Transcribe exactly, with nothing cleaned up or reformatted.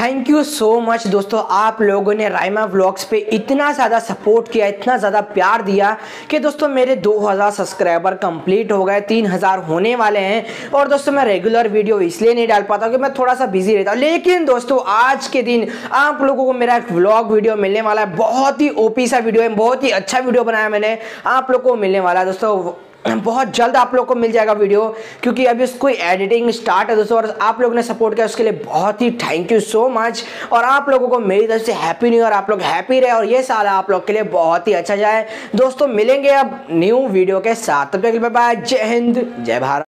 Thank you so much दोस्तों, आप लोगों ने राइमा व्लॉग्स पे इतना ज़्यादा सपोर्ट किया, इतना ज़्यादा प्यार दिया कि दोस्तों मेरे दो हज़ार सब्सक्राइबर कंप्लीट हो गए, तीन हज़ार होने वाले हैं। और दोस्तों मैं रेगुलर वीडियो इसलिए नहीं डाल पाता कि मैं थोड़ा सा बिजी रहता हूँ, लेकिन दोस्तों आज के दिन आप लोगों को मेरा एक व्लॉग वीडियो मिलने वाला है। बहुत ही ओपी सा वीडियो है, बहुत ही अच्छा वीडियो बनाया मैंने, आप लोगों को मिलने वाला है दोस्तों। बहुत जल्द आप लोग को मिल जाएगा वीडियो, क्योंकि अभी उसको एडिटिंग स्टार्ट है दोस्तों। और आप लोगों ने सपोर्ट किया उसके लिए बहुत ही थैंक यू सो मच। और आप लोगों को मेरी तरफ से हैप्पी न्यू ईयर, आप लोग हैप्पी रहे और ये साल आप लोग के लिए बहुत ही अच्छा जाए दोस्तों। मिलेंगे अब न्यू वीडियो के साथ, तब तक बाय बाय, जय हिंद जय भारत।